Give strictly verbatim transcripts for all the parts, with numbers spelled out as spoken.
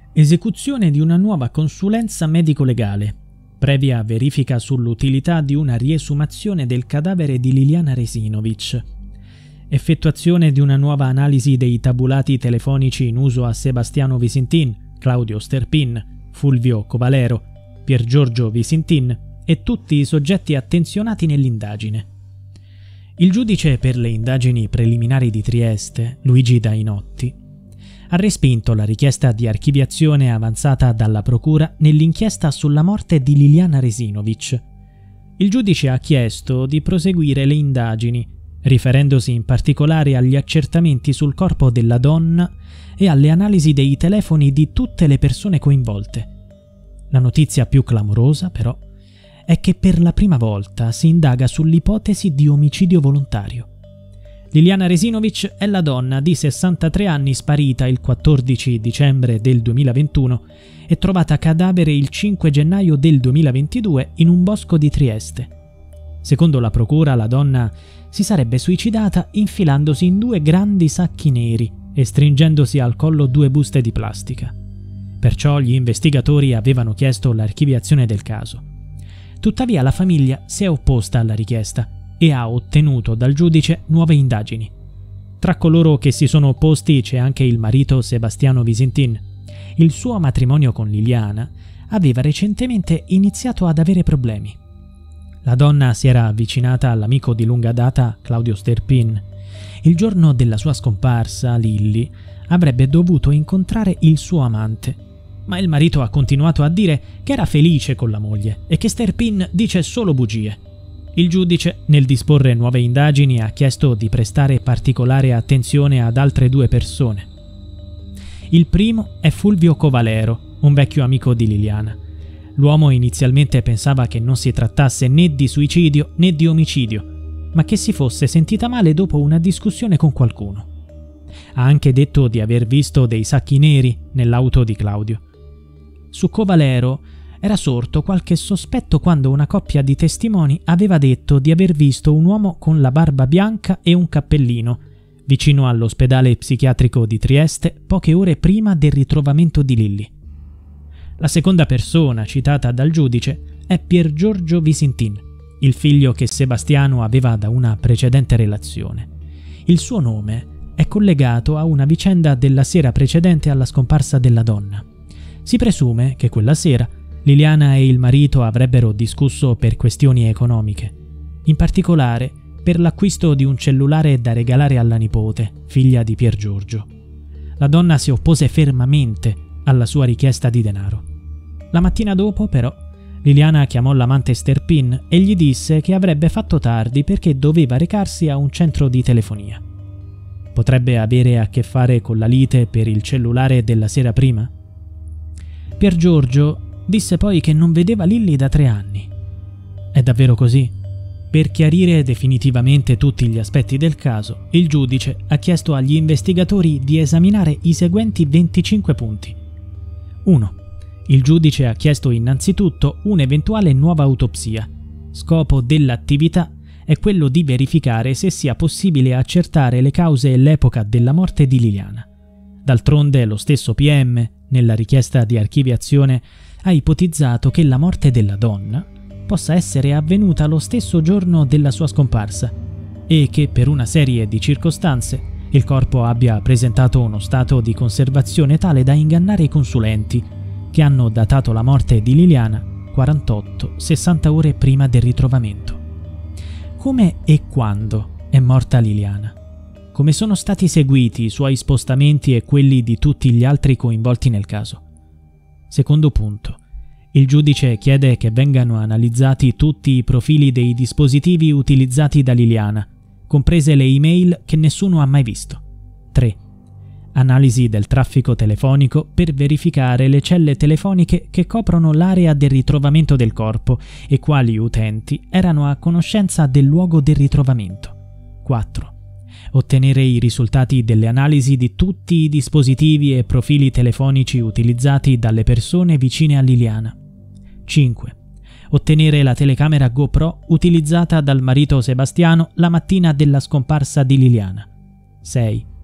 Esecuzione di una nuova consulenza medico-legale, previa verifica sull'utilità di una riesumazione del cadavere di Liliana Resinovic. Effettuazione di una nuova analisi dei tabulati telefonici in uso a Sebastiano Visintin, Claudio Sterpin, Fulvio Covalero, Piergiorgio Visintin e tutti i soggetti attenzionati nell'indagine. Il giudice per le indagini preliminari di Trieste, Luigi Dainotti, ha respinto la richiesta di archiviazione avanzata dalla procura nell'inchiesta sulla morte di Liliana Resinovic. Il giudice ha chiesto di proseguire le indagini, riferendosi in particolare agli accertamenti sul corpo della donna e alle analisi dei telefoni di tutte le persone coinvolte. La notizia più clamorosa, però, è che per la prima volta si indaga sull'ipotesi di omicidio volontario. Liliana Resinovic è la donna di sessantatré anni sparita il quattordici dicembre del duemilaventuno e trovata cadavere il cinque gennaio del duemilaventidue in un bosco di Trieste. Secondo la procura, la donna si sarebbe suicidata infilandosi in due grandi sacchi neri e stringendosi al collo due buste di plastica. Perciò gli investigatori avevano chiesto l'archiviazione del caso. Tuttavia la famiglia si è opposta alla richiesta e ha ottenuto dal giudice nuove indagini. Tra coloro che si sono opposti c'è anche il marito Sebastiano Visintin. Il suo matrimonio con Liliana aveva recentemente iniziato ad avere problemi. La donna si era avvicinata all'amico di lunga data Claudio Sterpin. Il giorno della sua scomparsa, Lilli avrebbe dovuto incontrare il suo amante, ma il marito ha continuato a dire che era felice con la moglie e che Sterpin dice solo bugie. Il giudice, nel disporre nuove indagini, ha chiesto di prestare particolare attenzione ad altre due persone. Il primo è Fulvio Covalero, un vecchio amico di Liliana. L'uomo inizialmente pensava che non si trattasse né di suicidio né di omicidio, ma che si fosse sentita male dopo una discussione con qualcuno. Ha anche detto di aver visto dei sacchi neri nell'auto di Claudio. Su Covalero era sorto qualche sospetto quando una coppia di testimoni aveva detto di aver visto un uomo con la barba bianca e un cappellino vicino all'ospedale psichiatrico di Trieste poche ore prima del ritrovamento di Lilli. La seconda persona citata dal giudice è Piergiorgio Visintin, il figlio che Sebastiano aveva da una precedente relazione. Il suo nome è collegato a una vicenda della sera precedente alla scomparsa della donna. Si presume che quella sera Liliana e il marito avrebbero discusso per questioni economiche, in particolare per l'acquisto di un cellulare da regalare alla nipote, figlia di Piergiorgio. La donna si oppose fermamente alla sua richiesta di denaro. La mattina dopo, però, Liliana chiamò l'amante Sterpin e gli disse che avrebbe fatto tardi perché doveva recarsi a un centro di telefonia. Potrebbe avere a che fare con la lite per il cellulare della sera prima? Piergiorgio disse poi che non vedeva Lilli da tre anni. È davvero così? Per chiarire definitivamente tutti gli aspetti del caso, il giudice ha chiesto agli investigatori di esaminare i seguenti venticinque punti. uno. Il giudice ha chiesto innanzitutto un'eventuale nuova autopsia. Scopo dell'attività è quello di verificare se sia possibile accertare le cause e l'epoca della morte di Liliana. D'altronde lo stesso P M, nella richiesta di archiviazione, ha ipotizzato che la morte della donna possa essere avvenuta lo stesso giorno della sua scomparsa e che per una serie di circostanze il corpo abbia presentato uno stato di conservazione tale da ingannare i consulenti che hanno datato la morte di Liliana quarantotto sessanta ore prima del ritrovamento. Come e quando è morta Liliana? Come sono stati seguiti i suoi spostamenti e quelli di tutti gli altri coinvolti nel caso? Secondo punto. Il giudice chiede che vengano analizzati tutti i profili dei dispositivi utilizzati da Liliana, comprese le email che nessuno ha mai visto. tre. Analisi del traffico telefonico per verificare le celle telefoniche che coprono l'area del ritrovamento del corpo e quali utenti erano a conoscenza del luogo del ritrovamento. quattro. Ottenere i risultati delle analisi di tutti i dispositivi e profili telefonici utilizzati dalle persone vicine a Liliana. cinque. Ottenere la telecamera GoPro utilizzata dal marito Sebastiano la mattina della scomparsa di Liliana. sei.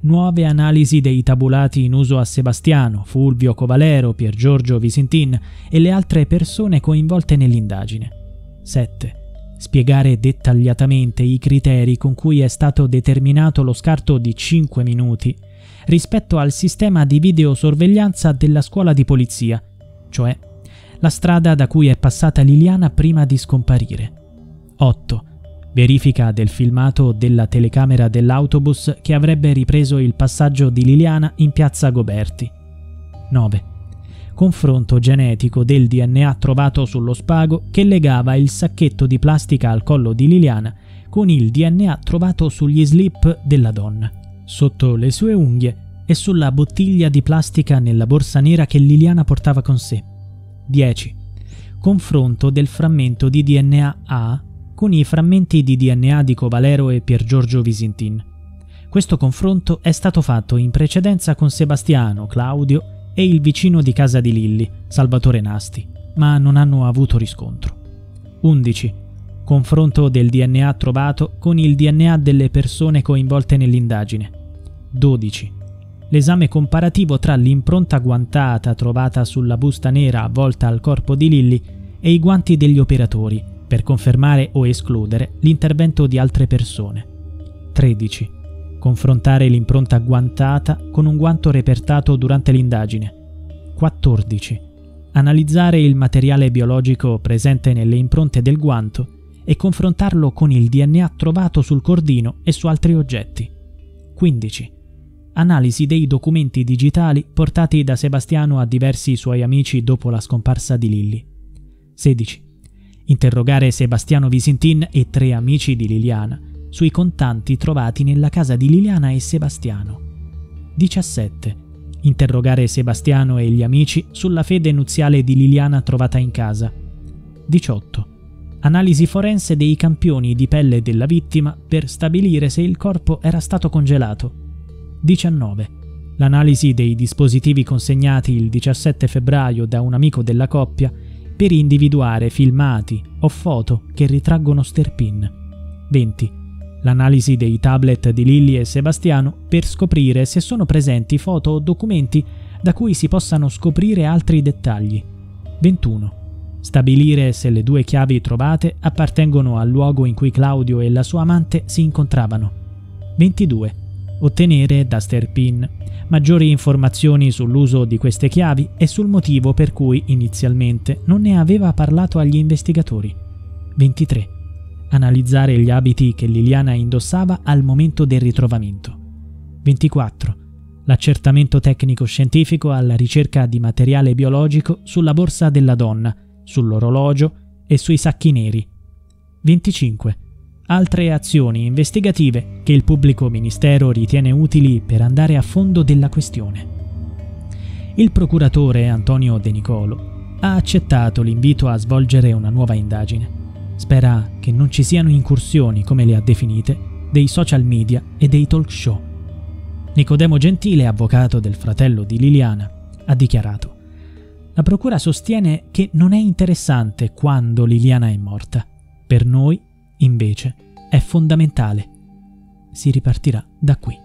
nuove analisi dei tabulati in uso a Sebastiano, Fulvio Covalero, Piergiorgio Visintin e le altre persone coinvolte nell'indagine. sette. Spiegare dettagliatamente i criteri con cui è stato determinato lo scarto di cinque minuti rispetto al sistema di videosorveglianza della scuola di polizia, cioè la strada da cui è passata Liliana prima di scomparire. otto. Verifica del filmato della telecamera dell'autobus che avrebbe ripreso il passaggio di Liliana in piazza Goberti. nove. Confronto genetico del D N A trovato sullo spago che legava il sacchetto di plastica al collo di Liliana con il D N A trovato sugli slip della donna, sotto le sue unghie e sulla bottiglia di plastica nella borsa nera che Liliana portava con sé. dieci. Confronto del frammento di D N A A con i frammenti di D N A di Covalero e Piergiorgio Visintin. Questo confronto è stato fatto in precedenza con Sebastiano, Claudio e il vicino di casa di Lilli, Salvatore Nasti, ma non hanno avuto riscontro. undici. Confronto del D N A trovato con il D N A delle persone coinvolte nell'indagine. dodici. L'esame comparativo tra l'impronta guantata trovata sulla busta nera avvolta al corpo di Lilli e i guanti degli operatori, per confermare o escludere l'intervento di altre persone. tredici. Confrontare l'impronta guantata con un guanto repertato durante l'indagine. quattordici. Analizzare il materiale biologico presente nelle impronte del guanto e confrontarlo con il D N A trovato sul cordino e su altri oggetti. quindici. Analisi dei documenti digitali portati da Sebastiano a diversi suoi amici dopo la scomparsa di Lilli. sedici. Interrogare Sebastiano Visintin e tre amici di Liliana sui contanti trovati nella casa di Liliana e Sebastiano. diciassette. Interrogare Sebastiano e gli amici sulla fede nuziale di Liliana trovata in casa. diciotto. Analisi forense dei campioni di pelle della vittima per stabilire se il corpo era stato congelato. diciannove. L'analisi dei dispositivi consegnati il diciassette febbraio da un amico della coppia per individuare filmati o foto che ritraggono Sterpin. venti. L'analisi dei tablet di Lilli e Sebastiano per scoprire se sono presenti foto o documenti da cui si possano scoprire altri dettagli. ventuno. Stabilire se le due chiavi trovate appartengono al luogo in cui Claudio e la sua amante si incontravano. ventidue. Ottenere da Sterpin maggiori informazioni sull'uso di queste chiavi e sul motivo per cui inizialmente non ne aveva parlato agli investigatori. ventitré. Analizzare gli abiti che Liliana indossava al momento del ritrovamento. ventiquattro. L'accertamento tecnico-scientifico alla ricerca di materiale biologico sulla borsa della donna, sull'orologio e sui sacchi neri. venticinque. Altre azioni investigative che il pubblico ministero ritiene utili per andare a fondo della questione. Il procuratore Antonio De Nicolo ha accettato l'invito a svolgere una nuova indagine. Spera che non ci siano incursioni, come le ha definite, dei social media e dei talk show. Nicodemo Gentile, avvocato del fratello di Liliana, ha dichiarato: la procura sostiene che non è interessante quando Liliana è morta. Per noi, invece, è fondamentale. Si ripartirà da qui.